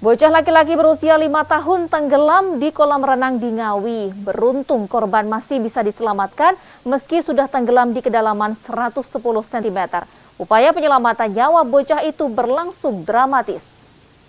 Bocah laki-laki berusia 5 tahun tenggelam di kolam renang di Ngawi. Beruntung korban masih bisa diselamatkan meski sudah tenggelam di kedalaman 110 cm. Upaya penyelamatan nyawa bocah itu berlangsung dramatis.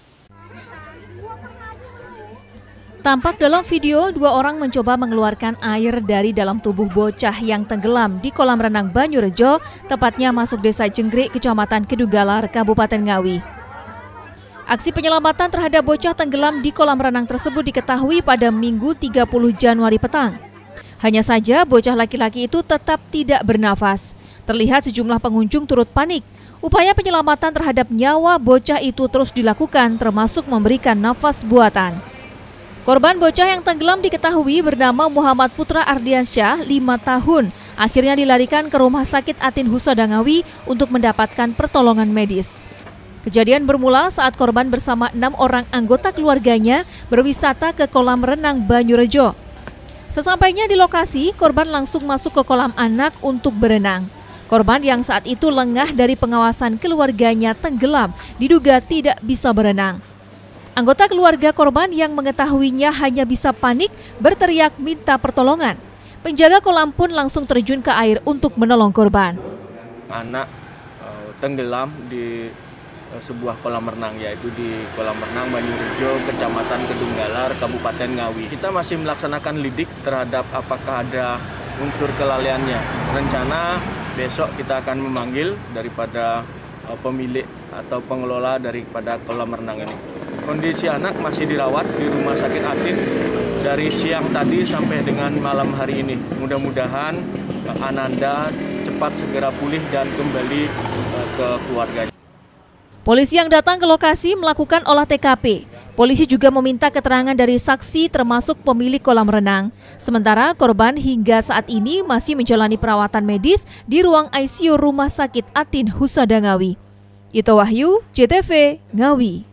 Tampak dalam video, dua orang mencoba mengeluarkan air dari dalam tubuh bocah yang tenggelam di kolam renang Banyurejo, tepatnya masuk Desa Jenggrik, Kecamatan Kedunggalar, Kabupaten Ngawi. Aksi penyelamatan terhadap bocah tenggelam di kolam renang tersebut diketahui pada Minggu 30 Januari petang. Hanya saja bocah laki-laki itu tetap tidak bernafas. Terlihat sejumlah pengunjung turut panik. Upaya penyelamatan terhadap nyawa bocah itu terus dilakukan, termasuk memberikan nafas buatan. Korban bocah yang tenggelam diketahui bernama Muhammad Putra Ardiansyah, 5 tahun. Akhirnya dilarikan ke Rumah Sakit Atin Husada Ngawi untuk mendapatkan pertolongan medis. Kejadian bermula saat korban bersama 6 orang anggota keluarganya berwisata ke kolam renang Banyurejo. Sesampainya di lokasi, korban langsung masuk ke kolam anak untuk berenang. Korban yang saat itu lengah dari pengawasan keluarganya tenggelam, diduga tidak bisa berenang. Anggota keluarga korban yang mengetahuinya hanya bisa panik, berteriak minta pertolongan. Penjaga kolam pun langsung terjun ke air untuk menolong korban. Anak tenggelam di sebuah kolam renang, yaitu di kolam renang Banyurejo, Kecamatan Kedunggalar, Kabupaten Ngawi. Kita masih melaksanakan lidik terhadap apakah ada unsur kelalaiannya. Rencana besok kita akan memanggil daripada pemilik atau pengelola daripada kolam renang ini. Kondisi anak masih dirawat di Rumah Sakit Atin dari siang tadi sampai dengan malam hari ini. Mudah-mudahan Ananda cepat segera pulih dan kembali ke keluarganya. Polisi yang datang ke lokasi melakukan olah TKP. Polisi juga meminta keterangan dari saksi termasuk pemilik kolam renang. Sementara korban hingga saat ini masih menjalani perawatan medis di ruang ICU Rumah Sakit Atin Husada Ngawi. Ito Wahyu, JTV, Ngawi.